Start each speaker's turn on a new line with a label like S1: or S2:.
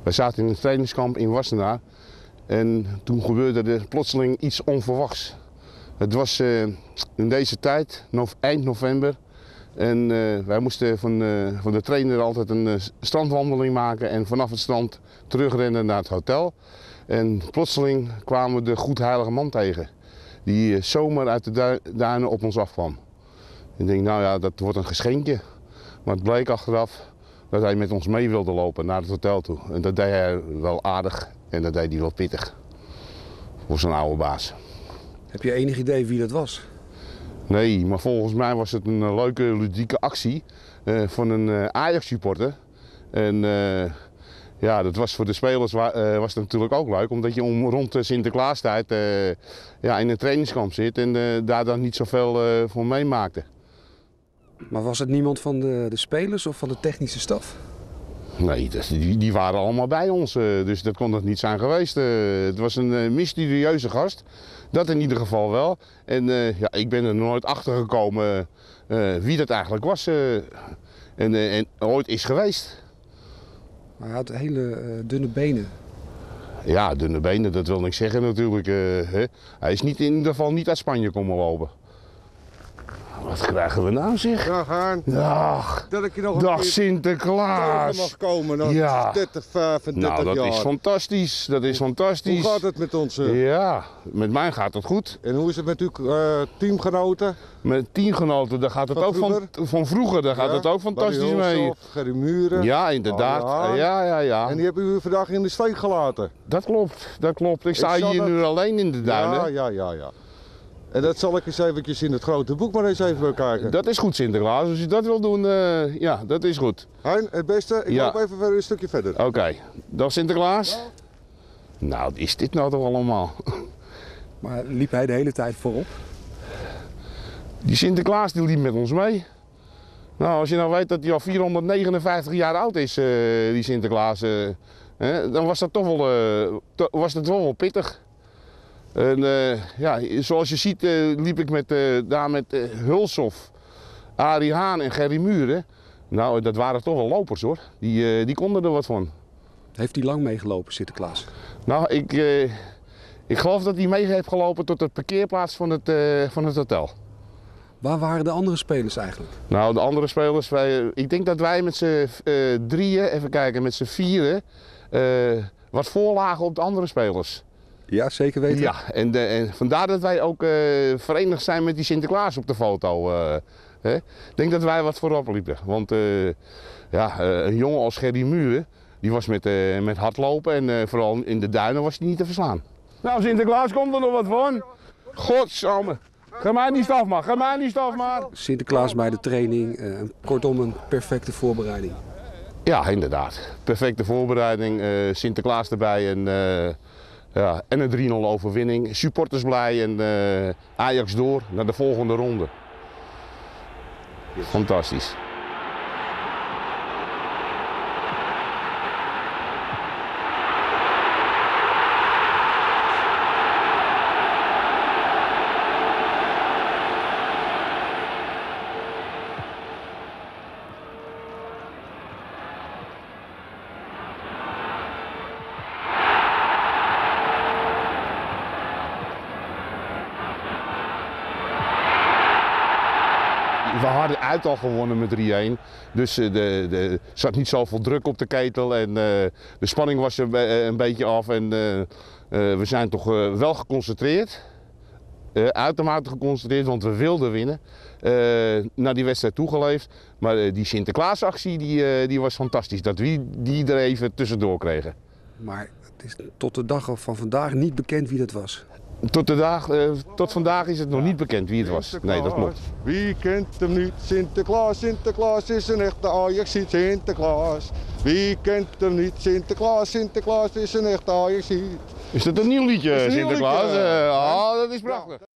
S1: Wij zaten in een trainingskamp in Wassenaar en toen gebeurde er plotseling iets onverwachts. Het was in deze tijd, eind november, en wij moesten van de trainer altijd een strandwandeling maken en vanaf het strand terugrennen naar het hotel. En plotseling kwamen we de Goedheilige Man tegen, die zomaar uit de duinen op ons afkwam. Ik denk, nou ja, dat wordt een geschenkje. Maar het bleek achteraf dat hij met ons mee wilde lopen naar het hotel toe. En dat deed hij wel aardig en dat deed hij wel pittig. Voor zijn oude baas.
S2: Heb je enig idee wie dat was?
S1: Nee, maar volgens mij was het een leuke ludieke actie van een Ajax-supporter. En ja, dat was voor de spelers was het natuurlijk ook leuk, omdat je rond de Sinterklaastijd ja, in een trainingskamp zit en daar dan niet zoveel voor meemaakte.
S2: Maar was het niemand van de spelers of van de technische staf?
S1: Nee, die waren allemaal bij ons, dus dat kon het niet zijn geweest. Het was een mysterieuze gast, dat in ieder geval wel. En ja, ik ben er nooit achter gekomen wie dat eigenlijk was en ooit is geweest.
S2: Maar hij had hele dunne benen.
S1: Ja, dunne benen, dat wil niks zeggen natuurlijk. Hè. Hij is in ieder geval niet uit Spanje komen lopen. Wat krijgen we nou zeg?
S3: Dag Haan.
S1: Dag.
S3: Dat ik je nog een
S1: Dag
S3: keer
S1: Sinterklaas.
S3: mag komen na
S1: Ja.
S3: 30, 35
S1: Nou, dat
S3: jaar.
S1: is fantastisch. Dat is fantastisch.
S3: Hoe gaat het met ons?
S1: Ja, met mij gaat het goed.
S3: En hoe is het met uw teamgenoten?
S1: Met teamgenoten, daar gaat het
S3: Van
S1: ook van vroeger, daar gaat het ook fantastisch mee.
S3: Gerry Muren.
S1: Ja, inderdaad.
S3: Haan.
S1: Ja.
S3: En die hebben u vandaag in de steek gelaten.
S1: Dat klopt. Ik sta
S3: zal
S1: hier
S3: dat-
S1: nu alleen in de duinen.
S3: Ja. En dat zal ik eens eventjes in het grote boek maar eens even bekijken.
S1: Dat is goed, Sinterklaas. Als je dat wil doen, ja, dat is goed.
S3: Hein, het beste, ik
S1: Ja.
S3: loop even weer een stukje verder.
S1: Oké. Dag Sinterklaas. Nou, wat is dit nou toch allemaal?
S2: Maar liep hij de hele tijd voorop?
S1: Die Sinterklaas die liep met ons mee. Nou, als je nou weet dat hij al 459 jaar oud is, die Sinterklaas, dan was dat toch wel pittig. En ja, zoals je ziet liep ik daar met Hulshoff, Arie Haan en Gerry Muren. Nou, dat waren toch wel lopers hoor. Die konden er wat van.
S2: Heeft hij lang meegelopen, Sinterklaas?
S1: Nou, ik geloof dat hij mee heeft gelopen tot de parkeerplaats van het hotel.
S2: Waar waren de andere spelers eigenlijk?
S1: Nou, de andere spelers, ik denk dat wij met z'n drieën, even kijken, met z'n vieren, wat voorlagen op de andere spelers.
S2: Ja, zeker weten.
S1: Ja, en vandaar dat wij ook verenigd zijn met die Sinterklaas op de foto. Hè. Ik denk dat wij wat voorop liepen. Want ja, een jongen als Gerry Muren, die was met hardlopen en vooral in de duinen was hij niet te verslaan. Nou, Sinterklaas, komt er nog wat van? Godsamme. Ga mij die staf maar.
S2: Sinterklaas bij de training, kortom een perfecte voorbereiding.
S1: Ja, inderdaad. Perfecte voorbereiding, Sinterklaas erbij ja, en een 3-0 overwinning. Supporters blij en Ajax door naar de volgende ronde. Fantastisch. We hadden uit al gewonnen met 3-1, dus er zat niet zoveel druk op de ketel en de spanning was er een beetje af en we zijn toch wel geconcentreerd, uitermate geconcentreerd, want we wilden winnen, naar die wedstrijd toegeleefd. Maar die Sinterklaasactie die was fantastisch, dat we die er even tussendoor kregen.
S2: Maar het is tot de dag van vandaag niet bekend wie dat was.
S1: Tot vandaag is het nog niet bekend wie het was. Nee, dat klopt.
S3: Wie kent hem niet? Sinterklaas, Sinterklaas is een echte Ajaxiet. Sinterklaas. Wie kent hem niet? Sinterklaas, Sinterklaas is een echte Ajaxiet.
S1: Is dat een nieuw liedje,
S3: Is een nieuw
S1: Sinterklaas?
S3: liedje.
S1: Oh, dat is prachtig.